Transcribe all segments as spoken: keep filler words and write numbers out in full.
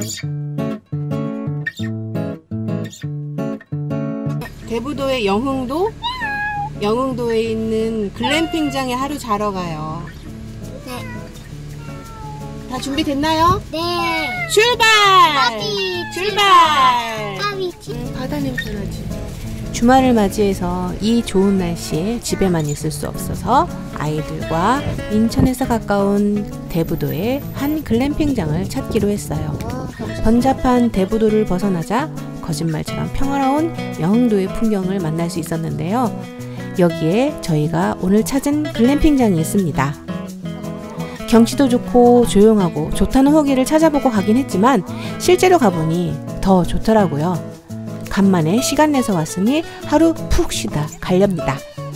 대부도의 영흥도, 영흥도에 있는 글램핑장에 하루 자러 가요. 네. 다 준비됐나요? 네. 출발! 까비, 출발! 까비. 음, 바다 냄새 나지. 주말을 맞이해서 이 좋은 날씨에 집에만 있을 수 없어서 아이들과 인천에서 가까운 대부도의 한 글램핑장을 찾기로 했어요. 번잡한 대부도를 벗어나자 거짓말처럼 평화로운 영흥도의 풍경을 만날 수 있었는데요. 여기에 저희가 오늘 찾은 글램핑장이 있습니다. 경치도 좋고 조용하고 좋다는 후기를 찾아보고 가긴 했지만 실제로 가보니 더 좋더라고요. 간만에 시간 내서 왔으니 하루 푹 쉬다 가렵니다.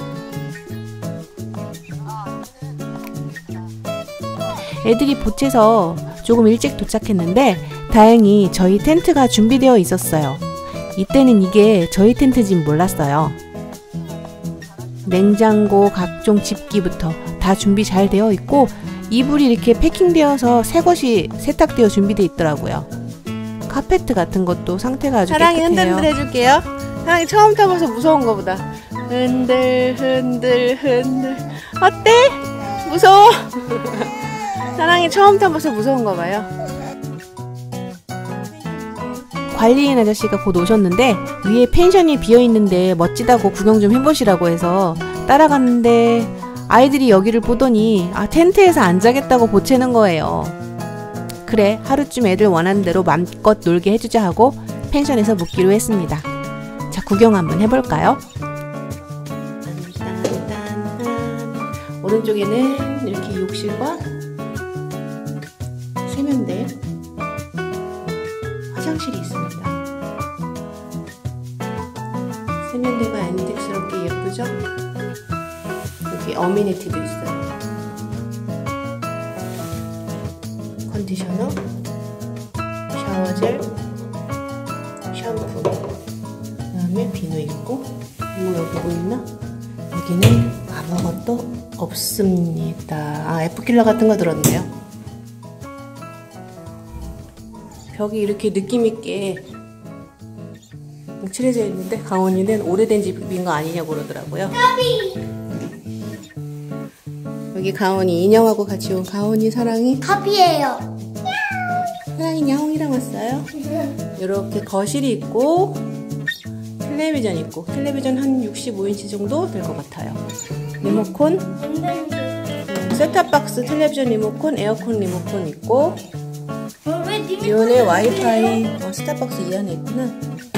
애들이 보채서 조금 일찍 도착했는데 다행히 저희 텐트가 준비되어 있었어요. 이때는 이게 저희 텐트인지 몰랐어요. 냉장고, 각종 집기부터 다 준비 잘 되어 있고 이불이 이렇게 패킹되어서 새 것이 세탁되어 준비되어 있더라고요. 카페트 같은 것도 상태가 아주 깨끗해요. 사랑이 흔들흔들 해줄게요. 사랑이 처음 타봐서 무서운 거보다 흔들 흔들 흔들. 어때? 무서워? 사랑이 처음 타봐서 무서운 거 봐요. 관리인 아저씨가 곧 오셨는데 위에 펜션이 비어있는데 멋지다고 구경 좀 해보시라고 해서 따라갔는데 아이들이 여기를 보더니 아 텐트에서 안 자겠다고 보채는 거예요. 그래 하루쯤 애들 원하는 대로 맘껏 놀게 해주자 하고 펜션에서 묵기로 했습니다. 자 구경 한번 해볼까요? 딴딴딴딴. 오른쪽에는 이렇게 욕실과 세면대, 화장실이 있습니다. 세면대가 앤틱스럽게 예쁘죠? 여기 어미니티도 있어요. 컨디셔너, 샤워젤, 샴푸, 그 다음에 비누 있고 뭐 여기 뭐 있나? 여기는 아무것도 없습니다. 아 에프킬러 같은 거 들었네요. 벽이 이렇게 느낌있게 칠해져 있는데 강원이는 오래된 집인 거 아니냐고 그러더라고요. 여기 가온이 인형하고 같이 온 가온이 사랑이 카피예요. 사랑이 야옹이랑 왔어요. 이렇게 거실이 있고 텔레비전 있고 텔레비전 한 육십오 인치 정도 될 것 같아요. 리모콘, 음, 셋탑박스, 텔레비전 리모콘, 에어컨 리모콘 있고 이온의 와이파이, 어, 셋탑박스 이 안에 있구나.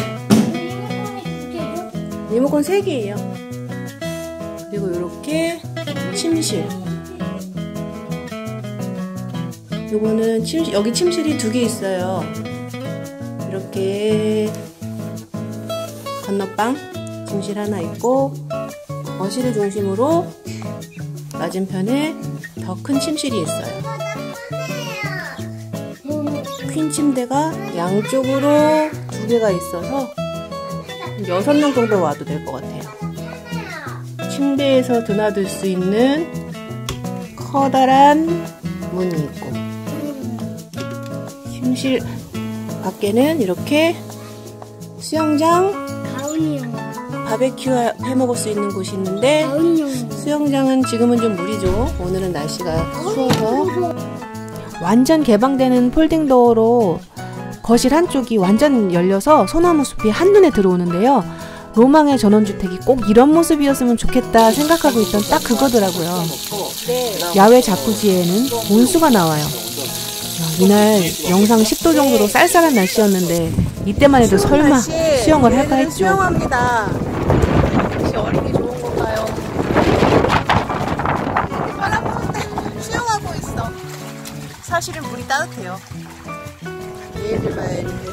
리모컨 세 개예요. 그리고 이렇게 침실. 요거는 침실, 여기 침실이 두 개 있어요. 이렇게 건너방 침실 하나 있고 거실을 중심으로 맞은편에 더 큰 침실이 있어요. 퀸 침대가 양쪽으로 두 개가 있어서 여섯 명 정도 와도 될 것 같아요. 침대에서 드나들 수 있는 커다란 문이 있고 침실 밖에는 이렇게 수영장, 가온이요. 바베큐 해 먹을 수 있는 곳이 있는데 가온이요. 수영장은 지금은 좀 무리죠. 오늘은 날씨가 추워서. 완전 개방되는 폴딩도어로 거실 한쪽이 완전 열려서 소나무 숲이 한눈에 들어오는데요. 로망의 전원주택이 꼭 이런 모습이었으면 좋겠다 생각하고 있던 딱 그거더라고요. 야외 자쿠지에는 온수가 나와요. 이날 영상 십 도 정도로 쌀쌀한 날씨였는데 이때만 해도 설마 날씨, 수영을 할까 했죠. 수영합니다. 혹시 어린이 좋은 건가요? 바람 부는데 수영하고 있어. 사실은 물이 따뜻해요. 얘들 봐야 되는데.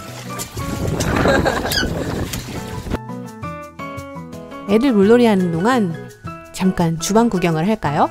애들 물놀이 하는 동안 잠깐 주방 구경을 할까요?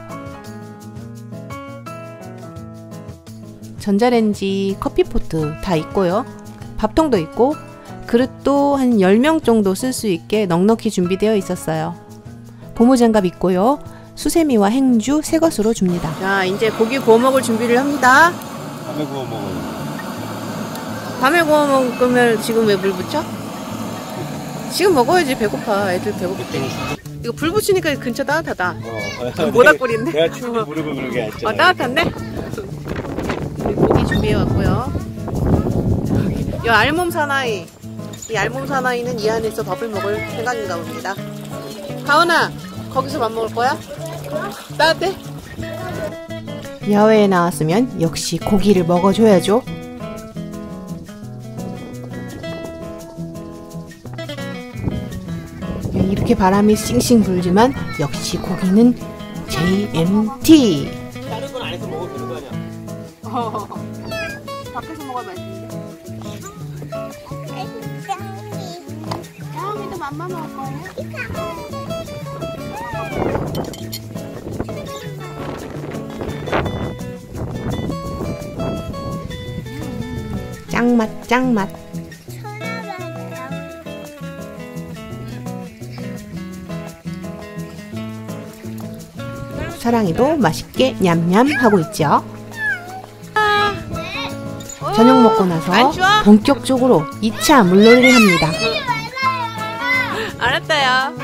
전자레인지, 커피포트 다 있고요. 밥통도 있고 그릇도 한 열 명 정도 쓸 수 있게 넉넉히 준비되어 있었어요. 고무장갑 있고요. 수세미와 행주 새 것으로 줍니다. 자, 이제 고기 구워 먹을 준비를 합니다. 밤에 구워 먹어요. 밤에 구워 먹으면 지금 왜 물 붙여? 지금 먹어야지. 배고파. 애들 배고플 때. 이거 불 붙이니까 근처 따뜻하다. 어. 모닥불인데? 내가 춤을 부르고 그런 게 아니잖아. 어, 따뜻한데? 우리 고기 준비해왔고요. 이 알몸 사나이. 이 알몸 사나이는 이 안에서 밥을 먹을 생각인가 봅니다. 가은아, 거기서 밥 먹을 거야? 따뜻해? 야외에 나왔으면 역시 고기를 먹어줘야죠. 이렇게 바람이 싱싱 불지만 역시 고기는 제이엠티. 다른 건 안에서 먹어도 되는 거 아니야? 어, 밖에서 먹어야 맛있는데. 다음에도 맘마 먹을 거예요? 짱맛 짱맛. 사랑이도 맛있게 냠냠 하고 있죠. 저녁 먹고 나서 본격적으로 이 차 물놀이를 합니다. 알았어요.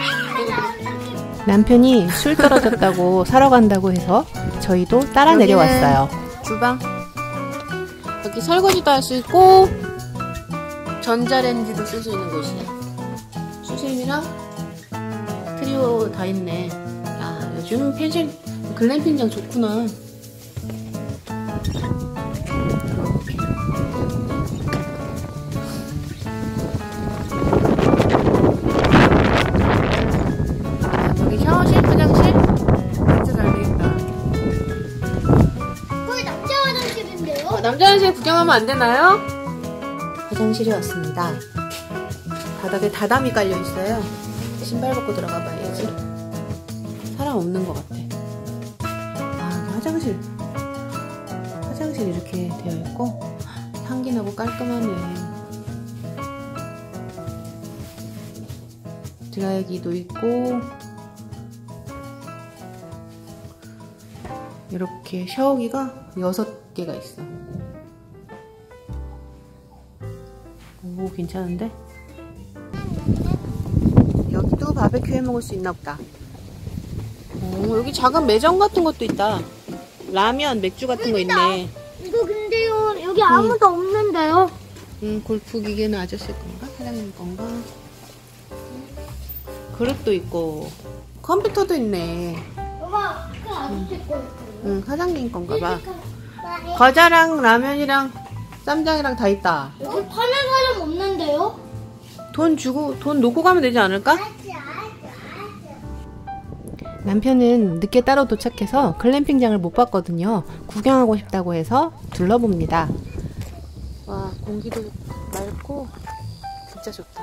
남편이 술 떨어졌다고 사러 간다고 해서 저희도 따라 내려왔어요. 주방. 여기 설거지도 할 수 있고 전자레인지도 쓸 수 있는 곳이에요. 수세미랑 트리오 다 있네. 아, 요즘 펜션 글램핑장 좋구나. 여기 샤워실, 화장실 진짜 잘 되겠다. 거기 남자 화장실인데요? 어, 남자 화장실 구경하면 안 되나요? 화장실에 왔습니다. 바닥에 다담이 깔려 있어요. 신발 벗고 들어가 봐야지. 사람 없는 것 같아. 아, 화장실. 화장실 이렇게 되어 있고 향기 나고 깔끔하네. 드라이기도 있고 이렇게 샤워기가 여섯 개가 있어. 오, 괜찮은데? 여기도 바베큐 해 먹을 수 있나 보다. 오, 여기 작은 매점 같은 것도 있다. 라면, 맥주 같은 거 있네. 이거 근데요, 여기 아무도 응. 없는데요? 음, 골프 기계는 아저씨 건가? 사장님 건가? 그릇도 있고 컴퓨터도 있네. 엄마, 그 아저씨 거 있어요. 응, 사장님 건가 봐. 과자랑 라면이랑 쌈장이랑 다 있다. 여기 파는 사람 없는데요? 돈 주고 돈 놓고 가면 되지 않을까? 남편은 늦게 따로 도착해서 글램핑장을 못 봤거든요. 구경하고 싶다고 해서 둘러봅니다. 와, 공기도 맑고 진짜 좋다.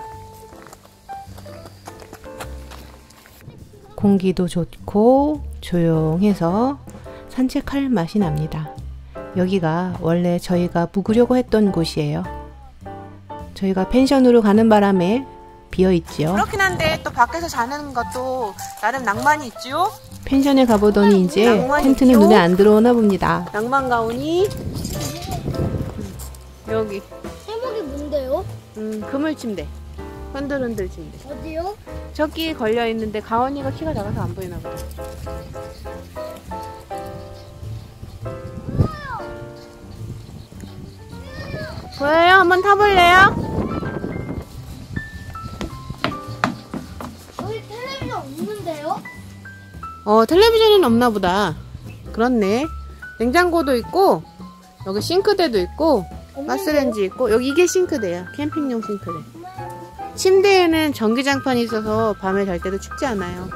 공기도 좋고 조용해서 산책할 맛이 납니다. 여기가 원래 저희가 묵으려고 했던 곳이에요. 저희가 펜션으로 가는 바람에 비어있지요. 그렇긴 한데 또 밖에서 자는 것도 나름 낭만이 있지요. 펜션에 가보더니 이제 텐트는 있지요? 눈에 안 들어오나 봅니다. 낭만 가오니 여기 제목이 뭔데요? 음, 그물 침대. 흔들흔들 침대. 어디요? 저기 걸려있는데 가온이가 키가 작아서 안 보이나 보다. 보여요? 한번 타볼래요? 여기 텔레비전 없는데요? 어, 텔레비전은 없나 보다. 그렇네. 냉장고도 있고 여기 싱크대도 있고 가스레인지 있고 여기 이게 싱크대야. 캠핑용 싱크대. 침대에는 전기장판이 있어서 밤에 잘 때도 춥지 않아요.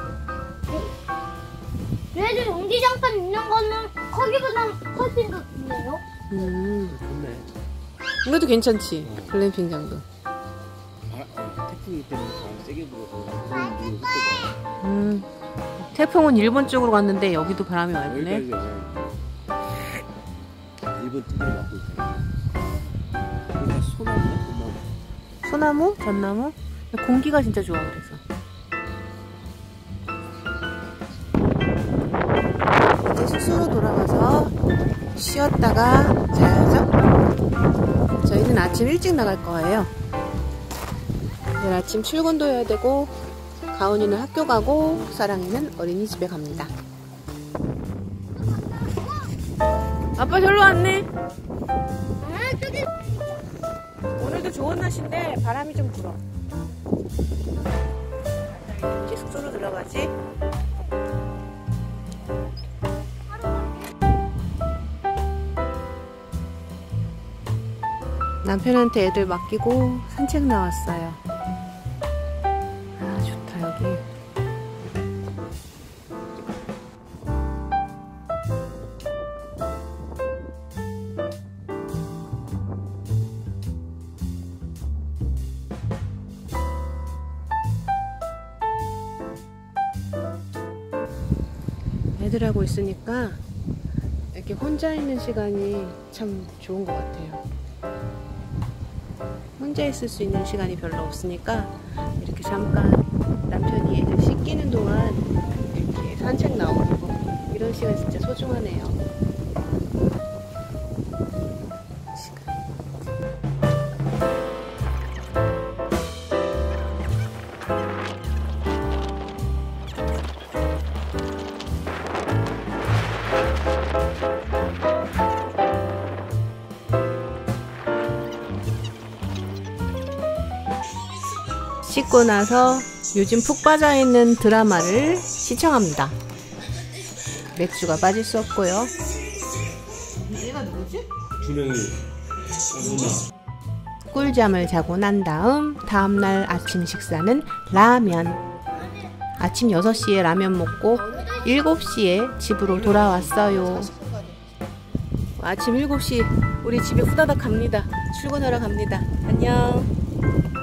얘들 전기장판 있는 거는 거기보다 훨씬 더 좋네요. 음, 좋네. 이것도 괜찮지. 글램핑장도. 아, 태풍이 때문에 바람 세게 불어서 음, 태풍은 일본 쪽으로 갔는데 여기도 바람이 왔네. 여기까지 일본 뚜껑이 막고 있어. 여기가 소나무야? 소나무. 소나무? 전나무? 공기가 진짜 좋아. 그래서 이제 숙소로 돌아가서 쉬었다가 자야죠. 저희는 아침 일찍 나갈 거예요. 내일 아침 출근도 해야 되고, 가은이는 학교 가고, 사랑이는 어린이집에 갑니다. 아빠 절로 왔네. 오늘도 좋은 날씨인데 바람이 좀 불어. 이제 숙소로 들어가지. 남편한테 애들 맡기고 산책 나왔어요. 아, 좋다 여기. 애들하고 있으니까 이렇게 혼자 있는 시간이 참 좋은 것 같아요. 혼자 있을 수 있는 시간이 별로 없으니까 이렇게 잠깐 남편이 애들 씻기는 동안 이렇게 산책 나오고 이런 시간 진짜 소중하네요. 씻고 나서 요즘 푹 빠져있는 드라마를 시청합니다. 맥주가 빠질 수 없고요. 얘가 누구지? 준영이. 꿀잠을 자고 난 다음 다음날 아침 식사는 라면. 아침 여섯 시에 라면 먹고 일곱 시에 집으로 돌아왔어요. 아침 일곱 시 우리 집에 후다닥 갑니다. 출근하러 갑니다. 안녕.